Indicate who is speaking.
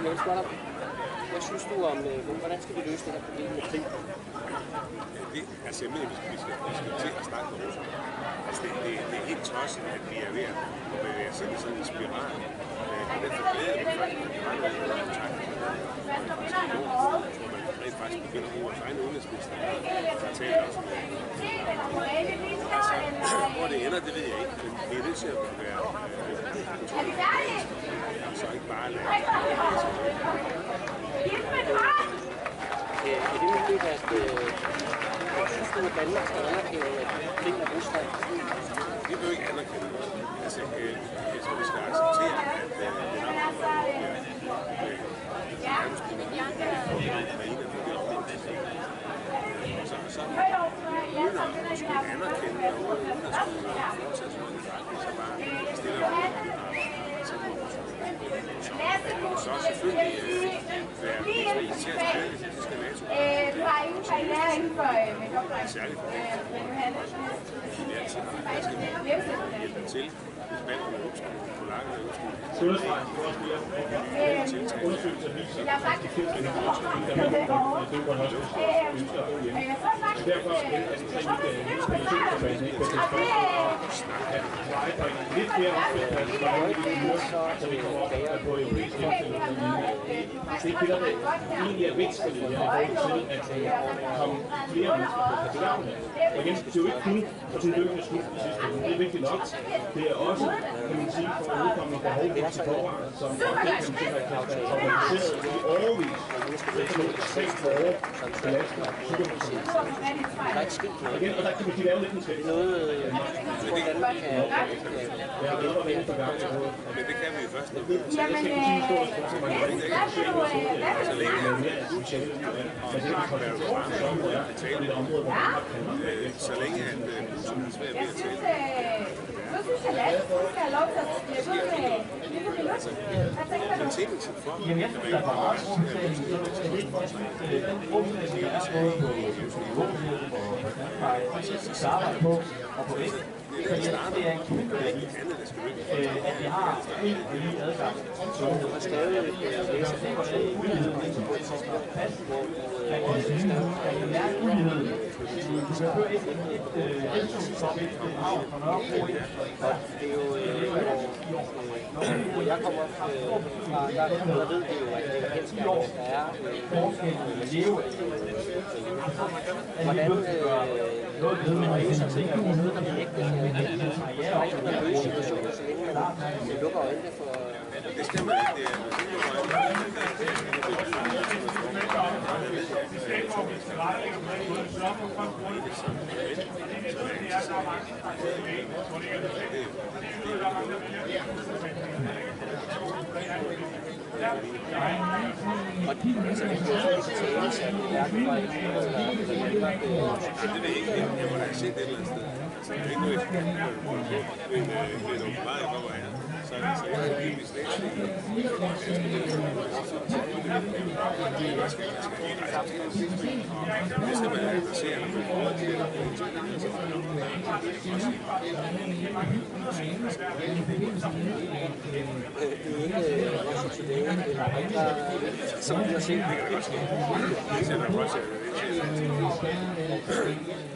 Speaker 1: Hvad synes du om, hvordan skal vi løse det her problem med krig?
Speaker 2: Altså, jeg mener, vi skal til at snakke med Rusland. Altså, det er helt tosset, at vi er ved at bevæge os ind i sådan en spiral. Og derfor glæder jeg mig faktisk, at vi har noget kontakt. Jeg tror, man rent faktisk begynder at bruge vores egne udenrigsminister, der taler også med. Altså, hvor det ender, det ved jeg ikke, men vi er nødt til at være og så ikke bare lade
Speaker 1: Er det muligt, at synes du, at Danmark skal anerkende, at krig med Rusland?
Speaker 2: Det vil jo ikke anerkende. Altså, jeg tror, vi skal acceptere, at det nok så uden at skulle anerkende og uden at skulle fortsætte sådan en forretning, så bare stille op så selvfølgelig være militært stærke, det skal NATO. Særligt for det. Vi er altid hjælpe til, hvis banderne ønsker, polakkerne ønsker.
Speaker 3: Undersøgelser viser, at de fleste af dem, der ønsker at bo hjemme. Så derfor er det installationsformanden ikke på at tilvejebringe lidt mere opstillingsplads, så vi kommer op på europæisk opstilling. Det er det, der egentlig er vigtigt her i forhold til at komme flere mennesker på kapitalerne. Og igen, det er jo ikke kun for sådan en døgende slut i sidste uge. Det er vigtigt nok. Det er også, kan man sige, for at udkomme behov for til forvejen, som også kan man sige, at har organiseret i overvis. Det er sådan et ekstremt hårde belastning af psykomotionen. Igen, og der kan man sige, at det er jo lidt en skæld. Ja, det er noget for gang.
Speaker 2: Men det kan vi først.
Speaker 3: Jeg skal ikke sige historisk, som man ikke kan se, så længe det er mere socialt. Men det er et område, hvor man kan.
Speaker 2: Så længe at Putin er svært ved at tale.
Speaker 4: Nu synes jeg, at du skal have lov til at slippe ud med
Speaker 2: betingelsen for,
Speaker 5: at jeg synes, der var også på og på væk. Det er en kæmpe vigtigt, at vi har helt lige adgang til sundhed. Og stadig læser det, hvordan uligheden på et tidspunkt fast, hvor man kan sige, at det er ulighed. Du behøver ikke et som et havn fra Nørrebro, og det er jo,
Speaker 1: hvor jeg kommer fra, der ved vi jo, at det er kendt, at der er hvordan man løser ting, og noget, der bliver ægte, så ikke man løser situationer, så længe man lukker øjnene for...
Speaker 2: Det skal man ikke,
Speaker 1: Og de altså det er så tale at hverken var ikke
Speaker 2: det er ikke jeg må da have set et eller andet sted. Altså det er ikke noget men meget jeg kommer her. Så er det virkelig slet det skal man adressere på forhold til
Speaker 1: Novorossia Today eller andre, som vi har set.
Speaker 2: Det kan da godt ske. Det er